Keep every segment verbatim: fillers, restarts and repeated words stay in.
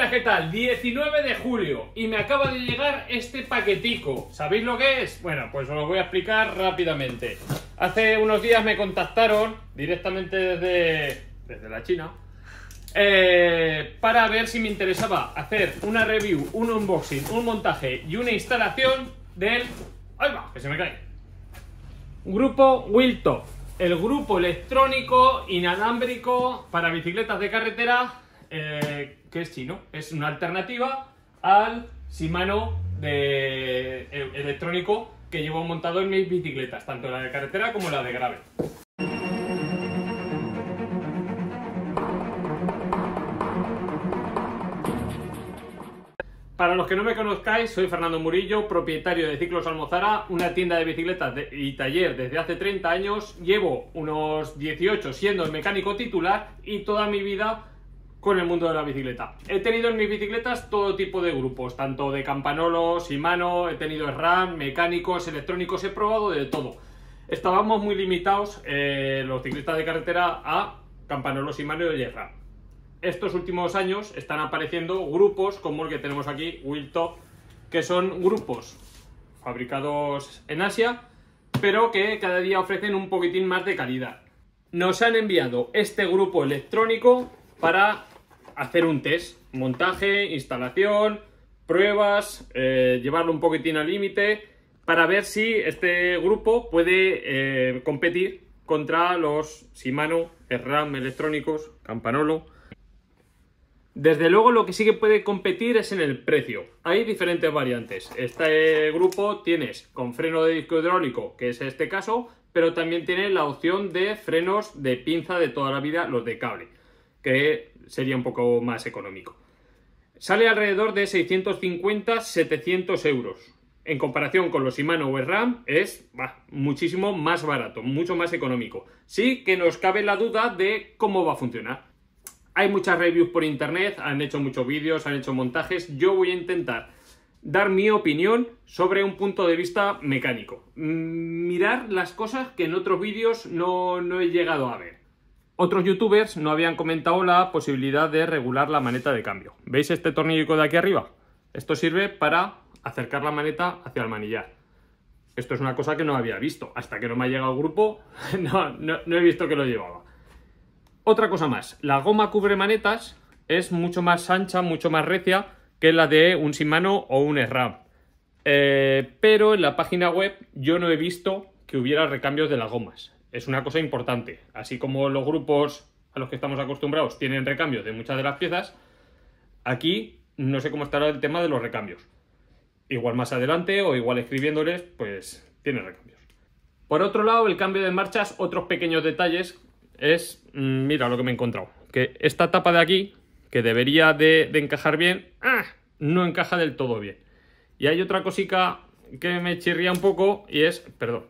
Buenas, ¿qué tal? diecinueve de julio y me acaba de llegar este paquetico. ¿Sabéis lo que es? Bueno, pues os lo voy a explicar rápidamente. Hace unos días me contactaron directamente desde, desde la China eh, para ver si me interesaba hacer una review, un unboxing, un montaje y una instalación del... ¡Ay va! Que se me cae. Grupo Wheeltop, el grupo electrónico inalámbrico para bicicletas de carretera. Eh, que es chino, es una alternativa al Shimano de, eh, electrónico que llevo montado en mis bicicletas, tanto la de carretera como la de gravel. Para los que no me conozcáis, soy Fernando Murillo, propietario de Ciclos Almozara, una tienda de bicicletas de, y taller desde hace treinta años. Llevo unos dieciocho siendo el mecánico titular y toda mi vida con el mundo de la bicicleta. He tenido en mis bicicletas todo tipo de grupos, tanto de Campanolo, Shimano, he tenido SRAM, mecánicos, electrónicos, he probado de todo. Estábamos muy limitados, eh, los ciclistas de carretera, a Campanolo, Shimano y SRAM. Estos últimos años están apareciendo grupos como el que tenemos aquí, Wheeltop, que son grupos fabricados en Asia, pero que cada día ofrecen un poquitín más de calidad. Nos han enviado este grupo electrónico para hacer un test, montaje, instalación, pruebas, eh, llevarlo un poquitín al límite para ver si este grupo puede eh, competir contra los Shimano, SRAM electrónicos, Campanolo. Desde luego lo que sí que puede competir es en el precio. Hay diferentes variantes. Este grupo tienes con freno de disco hidráulico, que es este caso, pero también tiene la opción de frenos de pinza de toda la vida, los de cable, que sería un poco más económico. Sale alrededor de seiscientos cincuenta a setecientos euros. En comparación con los Shimano o SRAM es bah, muchísimo más barato, mucho más económico. Sí que nos cabe la duda de cómo va a funcionar. Hay muchas reviews por internet, han hecho muchos vídeos, han hecho montajes. Yo voy a intentar dar mi opinión sobre un punto de vista mecánico. Mirar las cosas que en otros vídeos no, no he llegado a ver. Otros youtubers no habían comentado la posibilidad de regular la maneta de cambio. ¿Veis este tornillo de aquí arriba? Esto sirve para acercar la maneta hacia el manillar. Esto es una cosa que no había visto. Hasta que no me ha llegado el grupo, no, no, no he visto que lo llevaba. Otra cosa más. La goma cubre manetas es mucho más ancha, mucho más recia que la de un Shimano o un SRAM. Eh, pero en la página web yo no he visto que hubiera recambios de las gomas. Es una cosa importante. Así como los grupos a los que estamos acostumbrados tienen recambios de muchas de las piezas, aquí no sé cómo estará el tema de los recambios. Igual más adelante o igual escribiéndoles, pues tienen recambios. Por otro lado, el cambio de marchas, otros pequeños detalles, es, mira lo que me he encontrado. Que esta tapa de aquí, que debería de, de encajar bien, ¡ah!, no encaja del todo bien. Y hay otra cosica que me chirría un poco y es, perdón,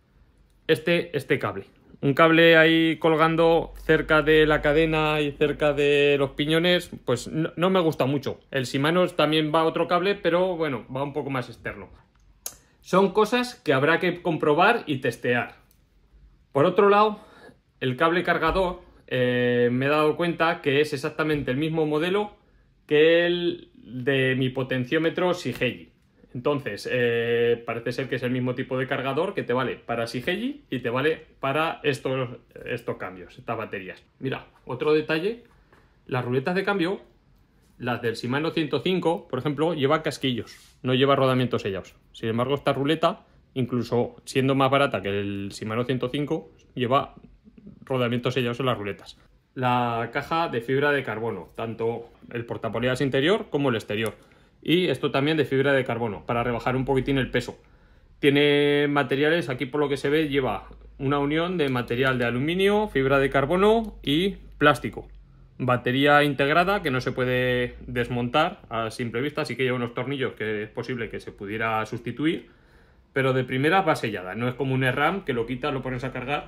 Este, este cable, un cable ahí colgando cerca de la cadena y cerca de los piñones, pues no, no me gusta mucho. El Shimano también va otro cable, pero bueno, va un poco más externo. Son cosas que habrá que comprobar y testear. Por otro lado, el cable cargador, eh, me he dado cuenta que es exactamente el mismo modelo que el de mi potenciómetro Shigeji. Entonces, eh, parece ser que es el mismo tipo de cargador que te vale para Shigeji y te vale para estos, estos cambios, estas baterías. Mira, otro detalle, las ruletas de cambio, las del Shimano ciento cinco, por ejemplo, lleva casquillos, no lleva rodamientos sellados. Sin embargo, esta ruleta, incluso siendo más barata que el Shimano ciento cinco, lleva rodamientos sellados en las ruletas. La caja de fibra de carbono, tanto el portapoleas interior como el exterior. Y esto también de fibra de carbono, para rebajar un poquitín el peso. Tiene materiales, aquí por lo que se ve, lleva una unión de material de aluminio, fibra de carbono y plástico. Batería integrada que no se puede desmontar a simple vista, así que lleva unos tornillos que es posible que se pudiera sustituir. Pero de primera va sellada, no es como un SRAM que lo quitas, lo pones a cargar,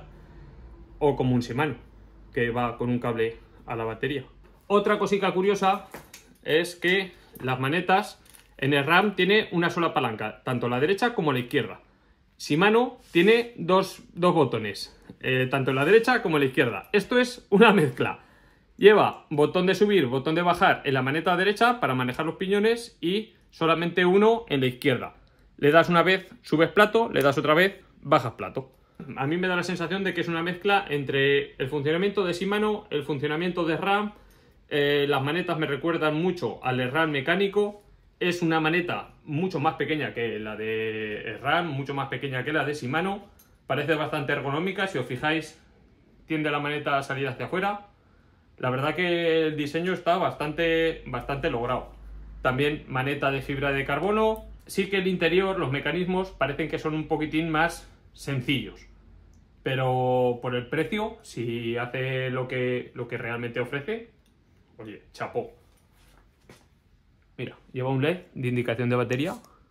o como un Shimano, que va con un cable a la batería. Otra cosita curiosa es que las manetas en el SRAM tiene una sola palanca, tanto la derecha como la izquierda. Shimano tiene dos, dos botones, eh, tanto en la derecha como en la izquierda. Esto es una mezcla. Lleva botón de subir, botón de bajar en la maneta derecha para manejar los piñones y solamente uno en la izquierda. Le das una vez, subes plato, le das otra vez, bajas plato. A mí me da la sensación de que es una mezcla entre el funcionamiento de Shimano, el funcionamiento de SRAM. Eh, las manetas me recuerdan mucho al SRAM mecánico. Es una maneta mucho más pequeña que la de SRAM, mucho más pequeña que la de Shimano. Parece bastante ergonómica, si os fijáis, tiende la maneta a salir hacia afuera. La verdad que el diseño está bastante, bastante logrado. También maneta de fibra de carbono. Sí que el interior, los mecanismos, parecen que son un poquitín más sencillos. Pero por el precio, si hace lo que, lo que realmente ofrece, oye, chapó. Mira, lleva un L E D de indicación de batería.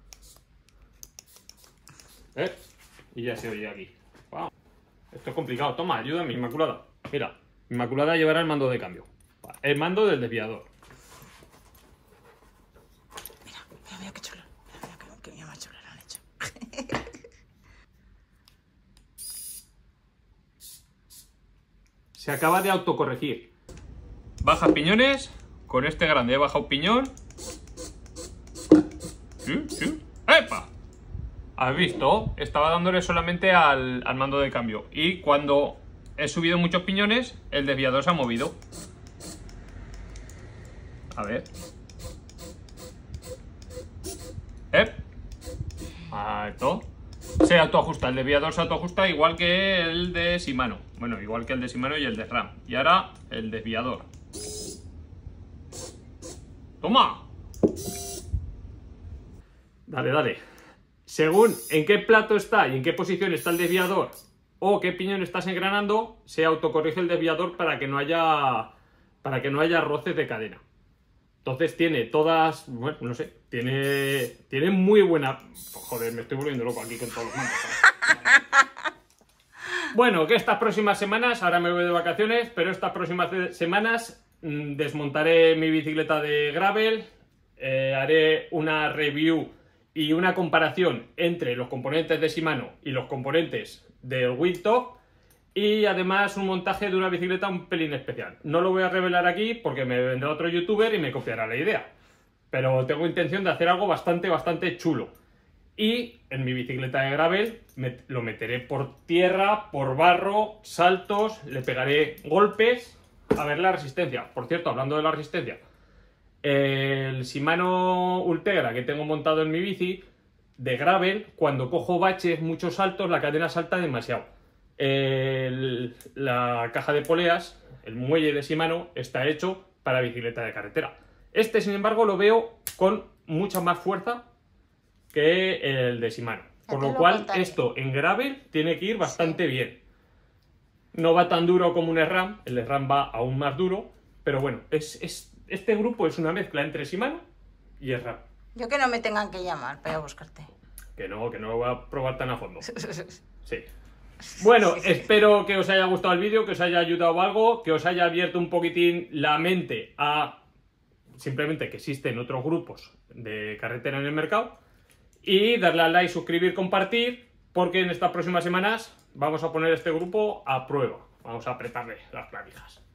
¿Eh? Y ya se oye aquí. Wow. Esto es complicado. Toma, ayúdame, Inmaculada. Mira, Inmaculada llevará el mando de cambio. El mando del desviador. Mira, mira, mira qué chulo. Mira, mira qué, qué más chulo lo han hecho. Se acaba de autocorregir. Baja piñones. Con este grande he bajado piñón. ¿Sí? ¿Sí? ¡Epa! ¿Has visto? Estaba dándole solamente al, al mando de cambio. Y cuando he subido muchos piñones, el desviador se ha movido. A ver. ¿Eh? Ah, esto. Se autoajusta. El desviador se autoajusta igual que el de Shimano. Bueno, igual que el de Shimano y el de SRAM. Y ahora el desviador. ¡Toma! Dale, dale. Según en qué plato está y en qué posición está el desviador o qué piñón estás engranando, se autocorrige el desviador para que no haya para que no haya roces de cadena. Entonces tiene todas, bueno, no sé, tiene tiene muy buena... Joder, me estoy volviendo loco aquí con todos los mandos. Bueno, que estas próximas semanas, ahora me voy de vacaciones, pero estas próximas semanas mmm, desmontaré mi bicicleta de gravel, eh, haré una review y una comparación entre los componentes de Shimano y los componentes del Wingtop y además un montaje de una bicicleta un pelín especial. No lo voy a revelar aquí porque me vendrá otro youtuber y me copiará la idea, pero tengo intención de hacer algo bastante, bastante chulo. Y en mi bicicleta de gravel me, lo meteré por tierra, por barro, saltos, le pegaré golpes a ver la resistencia. Por cierto, hablando de la resistencia, el Shimano Ultegra que tengo montado en mi bici de gravel, cuando cojo baches, muchos saltos, la cadena salta demasiado. El, la caja de poleas, el muelle de Shimano, está hecho para bicicleta de carretera. Este, sin embargo, lo veo con mucha más fuerza que el de Shimano. Por lo cual, esto en gravel tiene que ir bastante bien. No va tan duro como un SRAM, el SRAM va aún más duro, pero bueno, es... es este grupo es una mezcla entre Shimano y SRAM. Yo que no me tengan que llamar para buscarte. Que no, que no lo voy a probar tan a fondo. Sí. Bueno, sí, sí. Espero que os haya gustado el vídeo, que os haya ayudado algo, que os haya abierto un poquitín la mente a simplemente que existen otros grupos de carretera en el mercado. Y darle al like, suscribir, compartir, porque en estas próximas semanas vamos a poner este grupo a prueba. Vamos a apretarle las clavijas.